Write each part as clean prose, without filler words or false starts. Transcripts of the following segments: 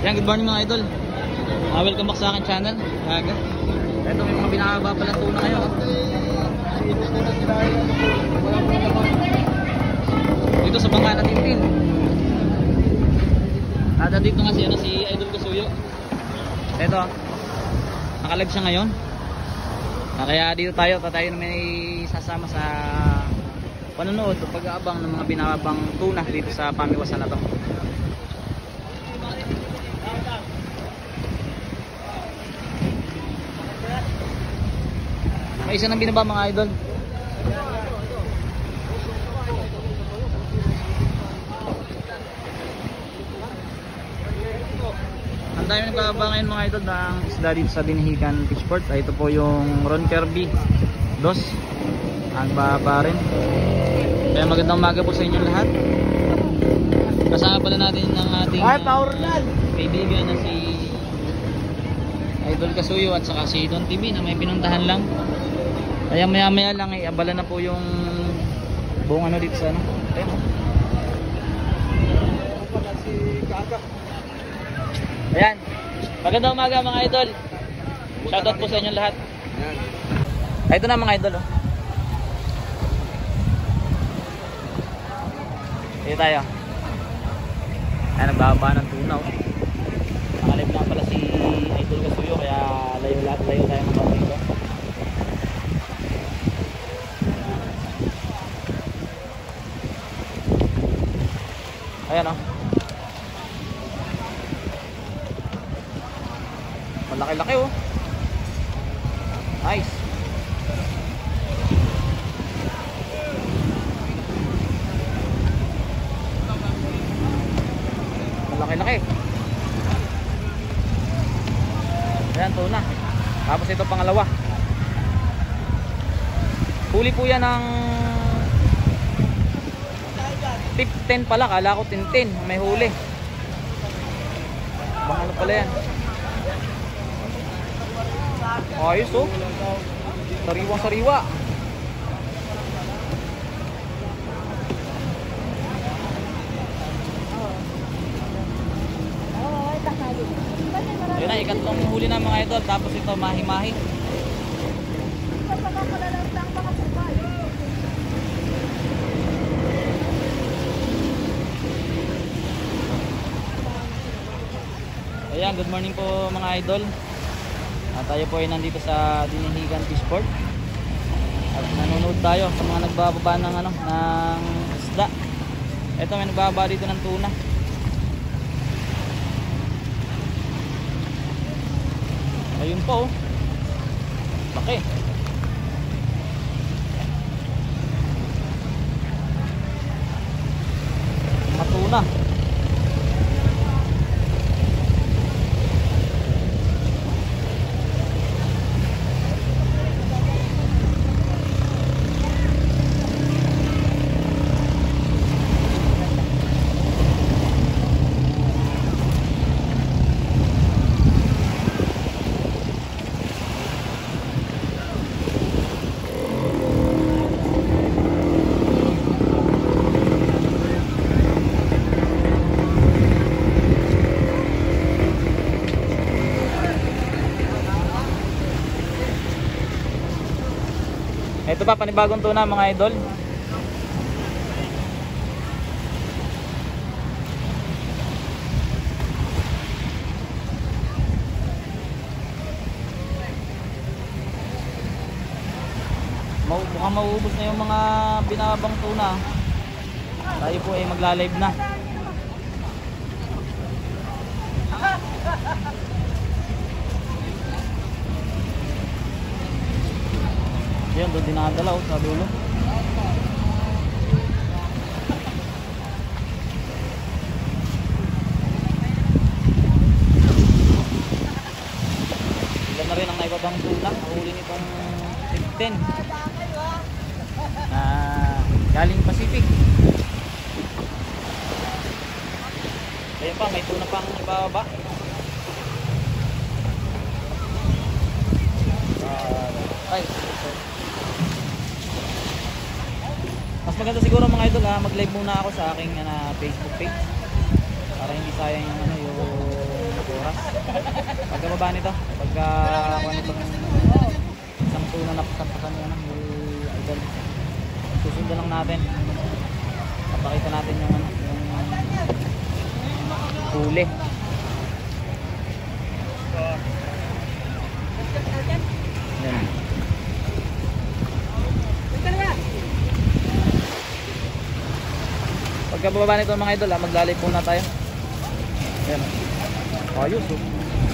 Yan, good morning mga idol. Welcome back sa akin channel. Ito may mga binababa pala tuna ngayon. Dito sa bangka na Tintin. Ada dito nga si Idol Kasuyo. Ito, nakalive siya ngayon. Kaya dito tayo na may sasama sa panonood o pag-aabang ng mga binabang tuna dito sa pamiwasan na to. May isa nang binaba mga idol. Ang dami nagbababa ngayon mga idol ng isda dito sa Dinahican Fishport. Ito po yung Ron Kirby Dos. Ang baba rin. Kaya magandang umaga po sa inyo lahat. Kasama pala natin ng ating kaibigan na si Idol Kasuyo at saka si Don TV na may pinuntahan lang. Kaya maya maya lang abala na po yung buong ano dito sa ano. Ayan. Magandang umaga mga idol. Shoutout po sa inyo lahat. Ito na mga idol. Dito tayo. Ayan, nagbababa ng tuna. Nakalib lang pala si Idol Kasuyo kaya layo tayo mga dito. Ayan o. Malaki-laki o. Nice. Malaki-laki. Ayan, tuna. Tapos ito pangalawa. Huli po yan ng tip 10 pala, kala ko Tintin, may huli. Bang ano pala yan? Ayos oh. Sariwang sariwa. Yun na, ikatlong huli na mga idol. Tapos ito mahi-mahi. Ayan, good morning po mga idol. At tayo po ay nandito sa Dinahican Fishport. At nanonood tayo sa mga nagbababa ng ano, ng isda. Ito may nagbababa dito ng tuna. Ayun po oh. Laki. Matuna. Ito pa, panibagong tuna mga idol. Mukhang mauubos na yung mga binabang tuna. Tayo po ay magla-live na. Yan, doon dinadala sa dulo. Ilan na rin ang naibabang tuna. Nahuli nitong 15 galing Pacific. Kaya pa, may tuna pang ibababa. Ay, mas maganda siguro mga idol mag-live muna ako sa aking Facebook page para hindi sayang yung ano, yung pagbaba nito. Pagka kung itong isang tuna na pasampasan yan ng idol. Susundan lang natin. Papakita natin yung ano, yung huli. Yan. Pagka bababa nito mga idol, maglalay po na tayo. Yan. Ayos oh.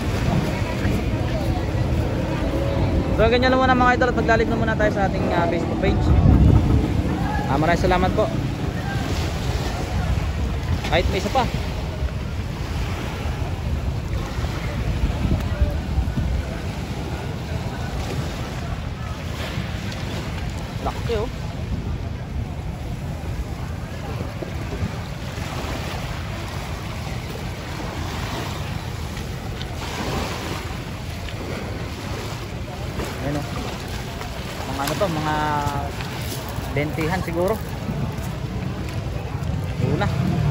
So ganyan lang muna mga idol at maglalig na muna tayo sa ating Facebook page. Maraming salamat po. Kahit may isa pa. Laki oh. Ano? Mga ano to, mga bentihan siguro. Una.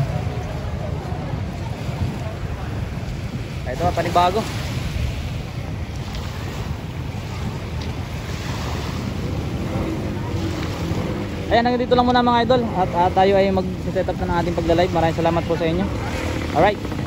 Ito panibago. Ayan, hanggang dito lang muna mga idol. At tayo ay mag-set up na ng ating pagla-live. Maraming salamat po sa inyo. Alright.